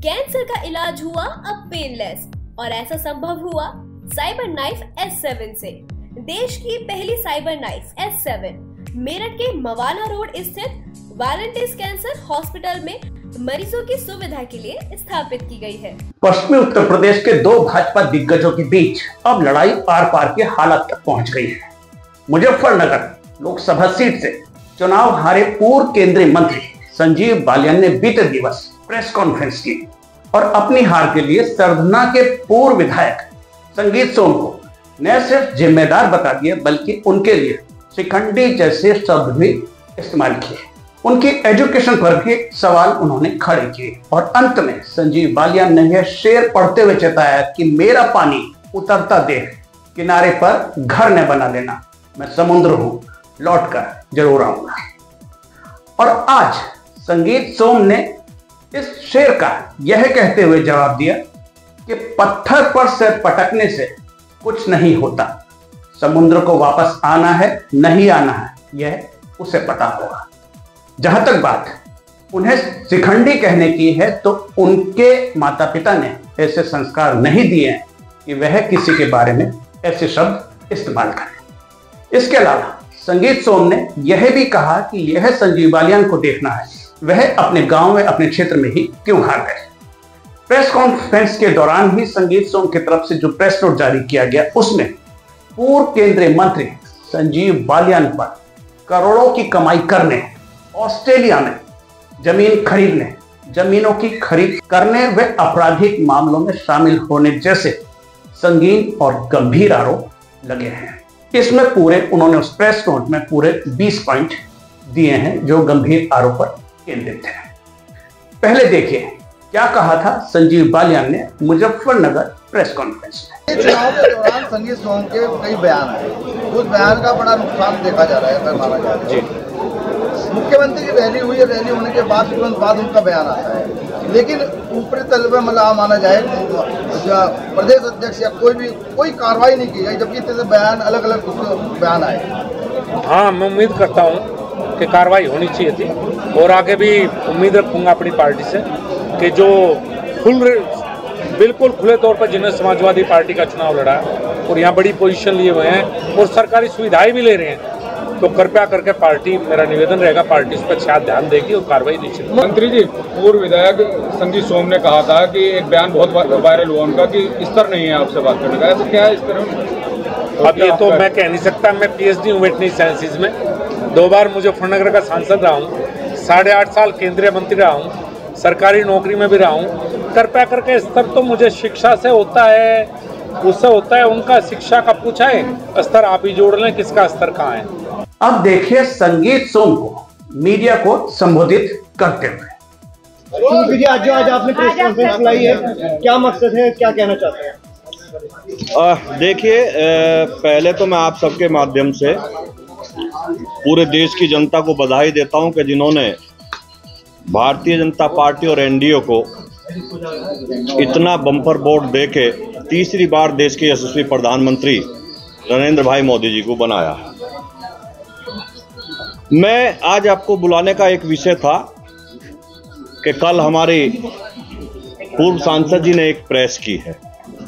Cancer का इलाज हुआ अब पेनलेस, और ऐसा संभव हुआ साइबर नाइफ S7 से। देश की पहली साइबर नाइफ S7 मेरठ के मवाना रोड स्थित वालंटिस कैंसर हॉस्पिटल में मरीजों की सुविधा के लिए स्थापित की गई है। पश्चिमी उत्तर प्रदेश के दो भाजपा दिग्गजों के बीच अब लड़ाई आर पार के हालात तक पहुंच गई है। मुजफ्फरनगर लोकसभा सीट से चुनाव हारे पूर्व केंद्रीय मंत्री संजीव बालियान ने बीते दिवस प्रेस कॉन्फ्रेंस की और अपनी हार के लिए सरधना के पूर्व विधायक संगीत सोम को न सिर्फ जिम्मेदार बता दिया, बल्कि उनके लिए शिखंडी जैसे शब्द भी इस्तेमाल किए। उनकी एजुकेशन पर भी सवाल उन्होंने खड़े किए और अंत में संजीव बालियान ने यह शेर पढ़ते हुए चेताया कि मेरा पानी उतरता देख किनारे पर घर न बना लेना, मैं समुद्र हूं, लौटकर जरूर आऊंगा। और आज संगीत सोम ने इस शेर का यह कहते हुए जवाब दिया कि पत्थर पर सिर पटकने से कुछ नहीं होता, समुद्र को वापस आना है नहीं आना है यह उसे पता होगा। जहां तक बात उन्हें शिखंडी कहने की है, तो उनके माता पिता ने ऐसे संस्कार नहीं दिए हैं कि वह किसी के बारे में ऐसे शब्द इस्तेमाल करें। इसके अलावा संगीत सोम ने यह भी कहा कि यह संजीव बालियान को देखना है, वह अपने गांव में अपने क्षेत्र में ही क्यों हार गए। प्रेस कॉन्फ्रेंस के दौरान ही संगीत सोम की तरफ से जो प्रेस नोट जारी किया गया, उसमें पूर्व केंद्रीय मंत्री संजीव बालियान पर करोड़ों की कमाई करने, ऑस्ट्रेलिया में जमीन खरीदने, जमीनों की खरीद करने व आपराधिक मामलों में शामिल होने जैसे संगीन और गंभीर आरोप लगे हैं। इसमें पूरे उन्होंने उस प्रेस नोट में पूरे 20 पॉइंट दिए हैं जो गंभीर आरोप पर केंद्रित है। पहले देखिए क्या कहा था संजीव बालियान ने मुजफ्फरनगर प्रेस कॉन्फ्रेंस में। चुनाव के दौरान संगीत सोम के कई बयान है, उस बयान का बड़ा नुकसान देखा जा रहा है, अगर माना जाए तो। मुख्यमंत्री की रैली हुई, रैली होने के बाद तुरंत बाद उनका बयान आता है, लेकिन ऊपरी तल पे मतलब माना जाए प्रदेश अध्यक्ष या कोई कार्रवाई नहीं की गई, जबकि इतने बयान अलग अलग बयान आए। हाँ, मैं उम्मीद करता हूँ कि कार्रवाई होनी चाहिए थी और आगे भी उम्मीद रखूँगा अपनी पार्टी से कि जो बिल्कुल खुले तौर पर जिन्होंने समाजवादी पार्टी का चुनाव लड़ा और यहाँ बड़ी पोजीशन लिए हुए हैं और सरकारी सुविधाएं भी ले रहे हैं, तो कृपया करके पार्टी, मेरा निवेदन रहेगा, पार्टी इस पर शायद ध्यान देगी और कार्रवाई निश्चित। मंत्री जी, पूर्व विधायक संजीव सोम ने कहा था कि एक बयान बहुत वायरल हुआ उनका कि स्तर नहीं है आपसे बात करने का, ऐसा क्या है इस तरह? अब ये तो मैं कह नहीं सकता। मैं PhD हूँ वेटनरी साइंसेज में, 2 बार मुजफ्फरनगर का सांसद रहा हूँ, 8.5 साल केंद्रीय मंत्री रहा हूँ, सरकारी नौकरी में भी रहा हूँ। कृपया करके स्तर तो मुझे शिक्षा से होता है, उससे होता है, उनका शिक्षा का पूछा है, स्तर आप ही जोड़ लें किसका स्तर कहाँ है। अब देखिए संगीत सोम को मीडिया को संबोधित करते हुए। आज आपने प्रेस कॉन्फ्रेंस बुलाई है, क्या मकसद है, क्या कहना चाहते हैं? देखिए, पहले तो मैं आप सबके माध्यम से पूरे देश की जनता को बधाई देता हूं कि जिन्होंने भारतीय जनता पार्टी और NDA को इतना बम्पर वोट देके तीसरी बार देश के यशस्वी प्रधानमंत्री नरेंद्र भाई मोदी जी को बनाया। मैं आज आपको बुलाने का एक विषय था कि कल हमारे पूर्व सांसद जी ने एक प्रेस की है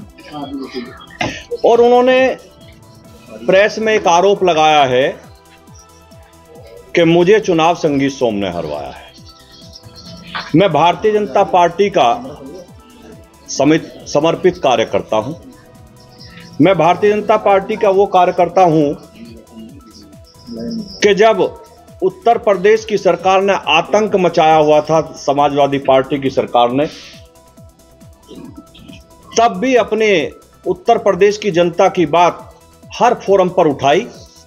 और उन्होंने प्रेस में एक आरोप लगाया है कि मुझे चुनाव संगीत सोम ने हरवाया है। मैं भारतीय जनता पार्टी का समर्पित कार्यकर्ता हूं। मैं भारतीय जनता पार्टी का वो कार्यकर्ता हूं कि जब उत्तर प्रदेश की सरकार ने आतंक मचाया हुआ था, समाजवादी पार्टी की सरकार ने, तब भी अपने उत्तर प्रदेश की जनता की बात हर फोरम पर उठाई।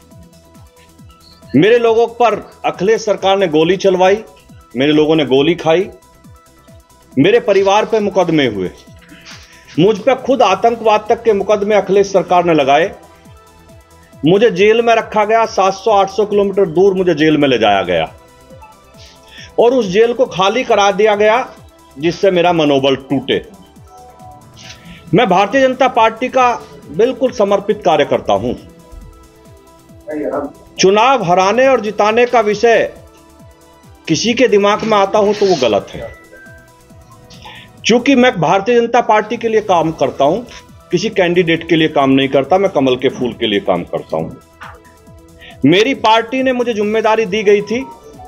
मेरे लोगों पर अखिलेश सरकार ने गोली चलवाई, मेरे लोगों ने गोली खाई, मेरे परिवार पे मुकदमे हुए, मुझ पे खुद आतंकवाद तक के मुकदमे अखिलेश सरकार ने लगाए। मुझे जेल में रखा गया, 700-800 किलोमीटर दूर मुझे जेल में ले जाया गया और उस जेल को खाली करा दिया गया जिससे मेरा मनोबल टूटे। मैं भारतीय जनता पार्टी का बिल्कुल समर्पित कार्यकर्ता हूं। चुनाव हराने और जिताने का विषय किसी के दिमाग में आता हो तो वो गलत है। चूंकि मैं भारतीय जनता पार्टी के लिए काम करता हूं, किसी कैंडिडेट के लिए काम नहीं करता, मैं कमल के फूल के लिए काम करता हूं। मेरी पार्टी ने मुझे जिम्मेदारी दी गई थी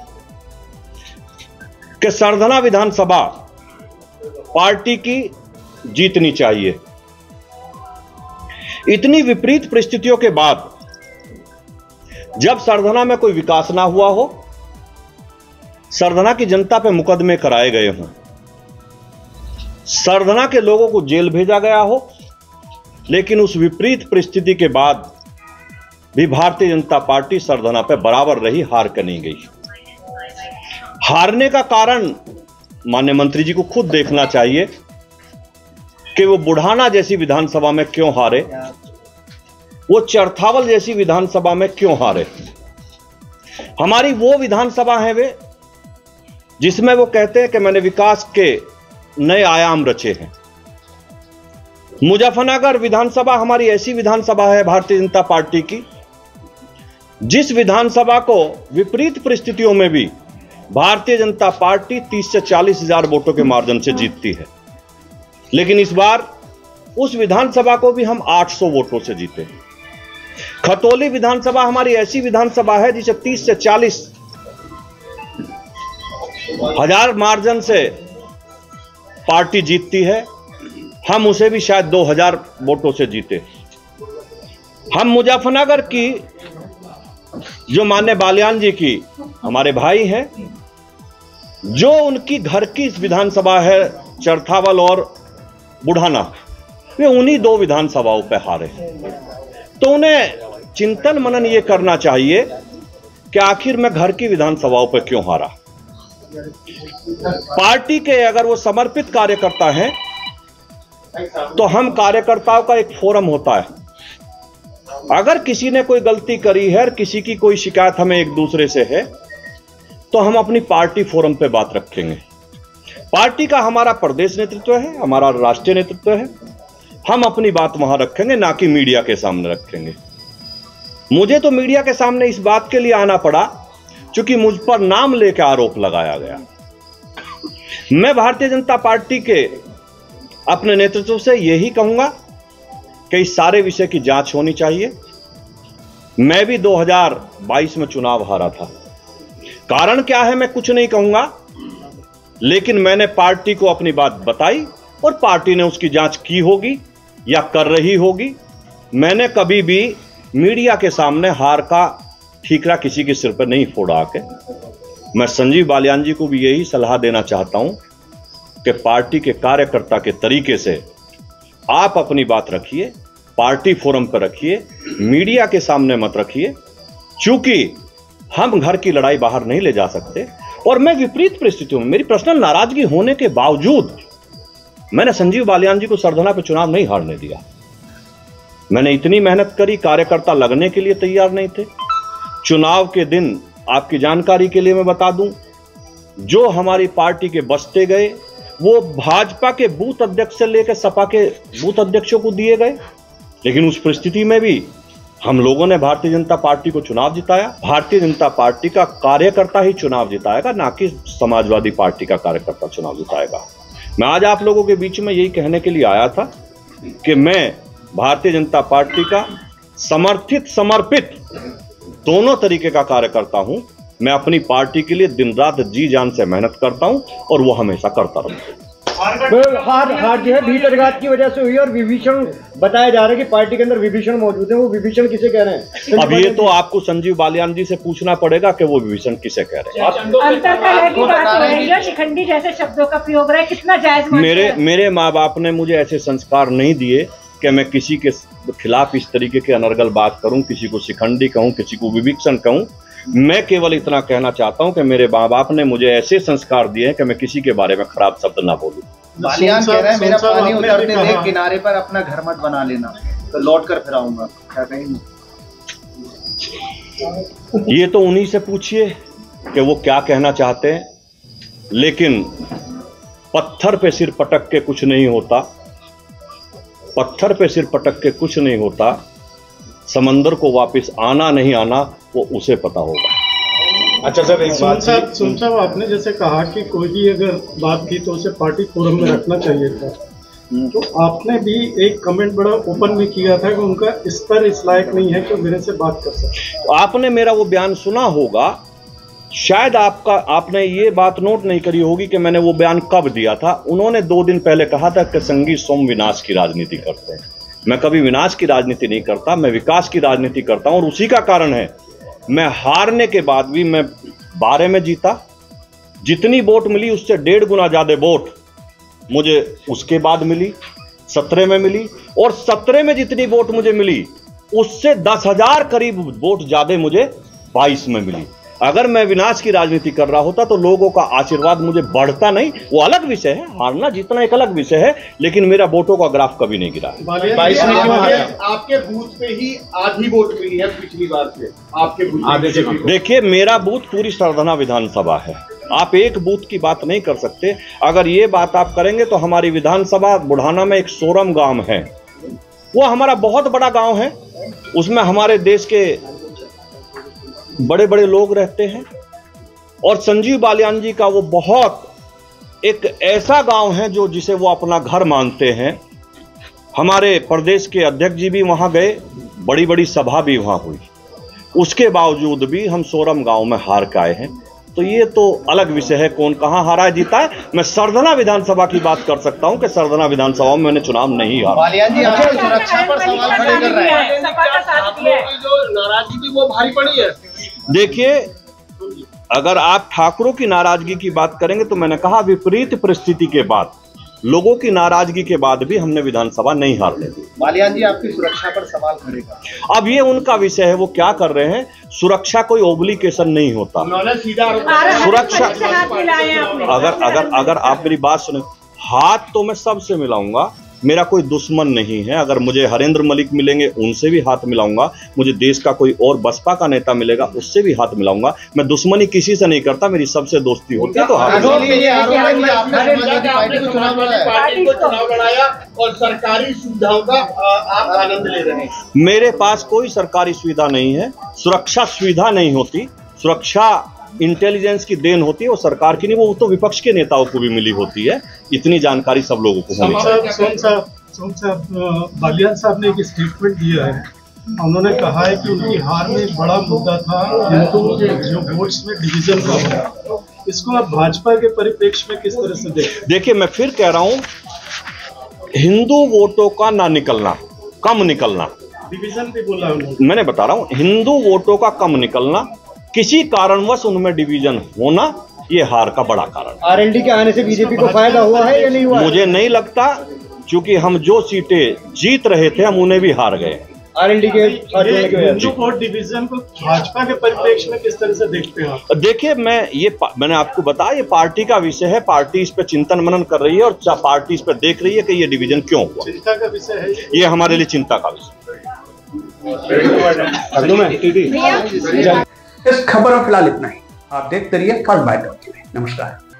कि सरधना विधानसभा पार्टी की जीतनी चाहिए। इतनी विपरीत परिस्थितियों के बाद जब सरधना में कोई विकास ना हुआ हो, सरधना की जनता पे मुकदमे कराए गए हों, सरधना के लोगों को जेल भेजा गया हो, लेकिन उस विपरीत परिस्थिति के बाद भी भारतीय जनता पार्टी सरधना पे बराबर रही, हार कर नहीं गई। हारने का कारण माननीय मंत्री जी को खुद देखना चाहिए कि वो बुढ़ाना जैसी विधानसभा में क्यों हारे, वो चरथावल जैसी विधानसभा में क्यों हारे। हमारी वो विधानसभा है वे जिसमें वो कहते हैं कि मैंने विकास के नए आयाम रचे हैं। मुजफ्फरनगर विधानसभा हमारी ऐसी विधानसभा है भारतीय जनता पार्टी की, जिस विधानसभा को विपरीत परिस्थितियों में भी भारतीय जनता पार्टी 30 से 40 हजार वोटों के मार्जिन से जीतती है। लेकिन इस बार उस विधानसभा को भी हम 800 वोटों से जीते। खतौली विधानसभा हमारी ऐसी विधानसभा है जिसे 30 से 40 हजार मार्जिन से पार्टी जीतती है, हम उसे भी शायद 2000 वोटों से जीते। हम मुजफ्फरनगर की जो माननीय बालियान जी की हमारे भाई हैं, जो उनकी घर की विधानसभा है चरथावल और बुढ़ाना, वे उन्हीं दो विधानसभाओं पे हारे। तो उन्हें चिंतन मनन ये करना चाहिए कि आखिर मैं घर की विधानसभाओं पे क्यों हारा। पार्टी के अगर वो समर्पित कार्यकर्ता हैं तो हम कार्यकर्ताओं का एक फोरम होता है, अगर किसी ने कोई गलती करी है, किसी की कोई शिकायत हमें एक दूसरे से है, तो हम अपनी पार्टी फोरम पे बात रखेंगे। पार्टी का हमारा प्रदेश नेतृत्व है, हमारा राष्ट्रीय नेतृत्व है, हम अपनी बात वहां रखेंगे, ना कि मीडिया के सामने रखेंगे। मुझे तो मीडिया के सामने इस बात के लिए आना पड़ा क्योंकि मुझ पर नाम लेकर आरोप लगाया गया। मैं भारतीय जनता पार्टी के अपने नेतृत्व से यही कहूंगा कि इस सारे विषय की जांच होनी चाहिए। मैं भी 2022 में चुनाव हारा था, कारण क्या है मैं कुछ नहीं कहूंगा, लेकिन मैंने पार्टी को अपनी बात बताई और पार्टी ने उसकी जांच की होगी या कर रही होगी। मैंने कभी भी मीडिया के सामने हार का ठीकरा किसी के सिर पर नहीं फोड़ा के। मैं संजीव बालियान जी को भी यही सलाह देना चाहता हूं कि पार्टी के कार्यकर्ता के तरीके से आप अपनी बात रखिए, पार्टी फोरम पर रखिए, मीडिया के सामने मत रखिए, क्योंकि हम घर की लड़ाई बाहर नहीं ले जा सकते। और मैं विपरीत परिस्थितियों में, मेरी पर्सनल नाराजगी होने के बावजूद, मैंने संजीव बालियान जी को सरधना पे चुनाव नहीं हारने दिया। मैंने इतनी मेहनत करी, कार्यकर्ता लगने के लिए तैयार नहीं थे। चुनाव के दिन आपकी जानकारी के लिए मैं बता दूं, जो हमारी पार्टी के बचते गए वो भाजपा के बूथ अध्यक्ष से लेकर सपा के बूथ अध्यक्षों को दिए गए। लेकिन उस परिस्थिति में भी हम लोगों ने भारतीय जनता पार्टी को चुनाव जिताया। भारतीय जनता पार्टी का कार्यकर्ता ही चुनाव जिताएगा, ना कि समाजवादी पार्टी का कार्यकर्ता चुनाव जिताएगा। मैं आज आप लोगों के बीच में यही कहने के लिए आया था कि मैं भारतीय जनता पार्टी का समर्पित दोनों तरीके का कार्यकर्ता हूं। मैं अपनी पार्टी के लिए दिन रात जी जान से मेहनत करता हूं और वो हमेशा करता रहूंगा। हार जो है भीतरघात की वजह से हुई और विभीषण बताया जा रहा है कि पार्टी के अंदर विभीषण मौजूद है। वो विभीषण किसे कह रहे हैं? अब ये तो आपको संजीव बालियान जी से पूछना पड़ेगा कि वो विभीषण किसे कह रहे हैं। शिखंडी जैसे शब्दों का प्रयोग रहा है, कितना जायज? मेरे माँ बाप ने मुझे ऐसे संस्कार नहीं दिए कि मैं किसी के खिलाफ इस तरीके के अनर्गल बात करूं, किसी को शिखंडी कहूं, किसी को विभीषण कहूं। मैं केवल इतना कहना चाहता हूं कि मेरे माँ बाप ने मुझे ऐसे संस्कार दिए हैं कि मैं किसी के बारे में खराब शब्द ना बोलूं। बालियान कह रहे हैं मेरा पानी उतरते देख किनारे पर अपना घर मत बना लेना, तो लौट कर फिर आऊंगा, क्या कहेंगे? ये तो उन्हीं से पूछिए कि वो क्या कहना चाहते हैं। लेकिन पत्थर पे सिर पटक के कुछ नहीं होता, पत्थर पे सिर पटक के कुछ नहीं होता। समंदर को वापस आना नहीं आना वो उसे पता होगा। अच्छा सर, एक बात सुन साहब, आपने जैसे कहा कि कोई भी अगर बात की तो उसे पार्टी फोरम में रखना चाहिए था, तो आपने भी एक कमेंट बड़ा ओपन में किया था कि उनका स्तर इस लायक नहीं है कि मेरे से बात कर सके। आपने मेरा वो बयान सुना होगा, शायद आपने ये बात नोट नहीं करी होगी कि मैंने वो बयान कब दिया था। उन्होंने 2 दिन पहले कहा था कि संगी सोम विनाश की राजनीति करते हैं। मैं कभी विनाश की राजनीति नहीं करता, मैं विकास की राजनीति करता हूं, और उसी का कारण है मैं हारने के बाद भी मैं 12 में जीता। जितनी वोट मिली उससे 1.5 गुना ज्यादा वोट मुझे उसके बाद मिली, 17 में मिली, और 17 में जितनी वोट मुझे मिली उससे 10,000 करीब वोट ज्यादा मुझे 22 में मिली। अगर मैं विनाश की राजनीति कर रहा होता तो लोगों का आशीर्वाद मुझे बढ़ता नहीं। वो अलग विषय है, हारना जीतना एक अलग विषय है, लेकिन मेरा वोटों का ग्राफ कभी नहीं गिरा है। 22 में क्यों हारा? आपके बूथ पे ही आधी वोट मिली है पिछली बार से, आपके बूथ। देखिए, मेरा बूथ पूरी सरधना विधानसभा है, आप एक बूथ की बात नहीं कर सकते। अगर ये बात आप करेंगे तो हमारी विधानसभा बुढ़ाना में एक सोरम गांव है, वो हमारा बहुत बड़ा गांव है, उसमें हमारे देश के बड़े बड़े लोग रहते हैं, और संजीव बालियान जी का वो बहुत एक ऐसा गांव है जो जिसे वो अपना घर मानते हैं। हमारे प्रदेश के अध्यक्ष जी भी वहां गए, बड़ी बड़ी सभा भी वहां हुई, उसके बावजूद भी हम सोरम गांव में हार के आए हैं। तो ये तो अलग विषय है, कौन कहां हारा है जीता है। मैं सरधना विधानसभा की बात कर सकता हूं कि सरधना विधानसभा में मैंने चुनाव नहीं हारा। बालियान जी आपकी सुरक्षा पर सवाल खड़े कर रहे हैं, जो नाराजगी थी वो भारी पड़ी है। देखिए, अगर आप ठाकुरों की नाराजगी की बात करेंगे तो मैंने कहा विपरीत परिस्थिति के बाद, लोगों की नाराजगी के बाद भी हमने विधानसभा नहीं हारने दी। बालियान जी आपकी सुरक्षा पर सवाल खड़े कर रहे हैं। अब ये उनका विषय है, वो क्या कर रहे हैं। सुरक्षा कोई ओब्लिगेशन नहीं होता। उन्होंने सीधा सुरक्षा अगर आप मेरी बात सुने, हाथ तो मैं सबसे मिलाऊंगा, मेरा कोई दुश्मन नहीं है। अगर मुझे हरेंद्र मलिक मिलेंगे उनसे भी हाथ मिलाऊंगा, मुझे देश का कोई और बसपा का नेता मिलेगा उससे भी हाथ मिलाऊंगा। मैं दुश्मनी किसी से नहीं करता, मेरी सबसे दोस्ती होती है। तो पार्टी को चुनाव लड़ाया और सरकारी सुविधाओं का आप आनंद ले रहे हैं। मेरे पास कोई सरकारी सुविधा नहीं है, सुरक्षा सुविधा नहीं होती, सुरक्षा इंटेलिजेंस की देन होती है, वो सरकार की नहीं, वो तो विपक्ष के नेताओं को भी मिली होती है। इतनी जानकारी सब लोगों को होनी चाहिए। सोम साहब, बालियान साहब ने एक स्टेटमेंट दिया है, उन्होंने कहा है कि उनकी हार में एक बड़ा मुद्दा था हिंदू के जो वोट्स में डिवीजन का होना। इसको आप भाजपा के परिप्रेक्ष्य में किस तरह से देखते? देखिए, मैं फिर कह रहा हूं, हिंदू वोटों का ना निकलना, कम निकलना, डिवीजन भी बोला उन्होंने। मैंने बता रहा हूं, हिंदू वोटों का कम निकलना, किसी कारणवश उनमें डिवीजन होना, ये हार का बड़ा कारण। आरएलडी के आने से बीजेपी को फायदा हुआ है या नहीं हुआ? मुझे नहीं लगता, क्योंकि हम जो सीटें जीत रहे थे हम उन्हें भी हार गए। आरएलडी के हिंदू वोट डिवीजन को भाजपा के परिप्रेक्ष्य में किस तरह से देखते हैं? देखिए, मैंने आपको बताया, ये पार्टी का विषय है, पार्टी इस पे चिंतन मनन कर रही है, और पार्टी इस पे देख रही है कि ये डिवीजन क्यों हुआ। चिंता का विषय है ये हमारे लिए चिंता का विषय। इस खबर में फिलहाल इतना ही। आप देखते रहिए फर्स्ट बाइट। नमस्कार।